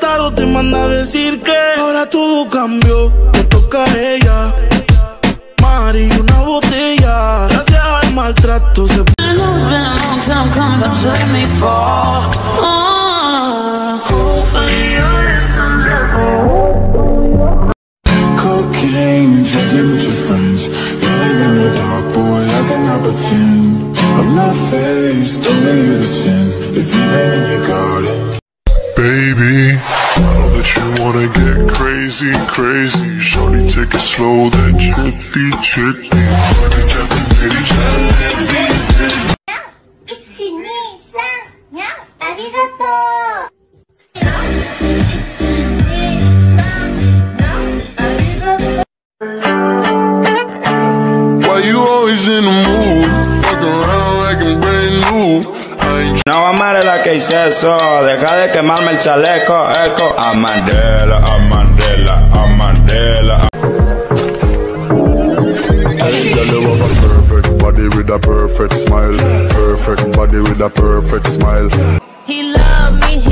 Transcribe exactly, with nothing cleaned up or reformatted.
pasado te manda a decir que ahora todo cambió, te toca a ella. Mari, una botella, gracias al maltrato se... I know it's been a long time coming, don't let me fall. Cocaine and drinking with your friends. You live in the dark, boy, I cannot pretend. I'm not faced, only you to sin. If you ain't in your garden. Baby, I know that you wanna get crazy, crazy. Shorty, take it slow, then chitty, chitty. Why you always in the mood? Fuck around like I'm brand new. No mames la que hice eso, deja de quemarme el chaleco, eco. A Mandela, a Mandela, a Mandela. Hey, girl, you have a perfect body with a perfect smile. Perfect body with a perfect smile. He loved me.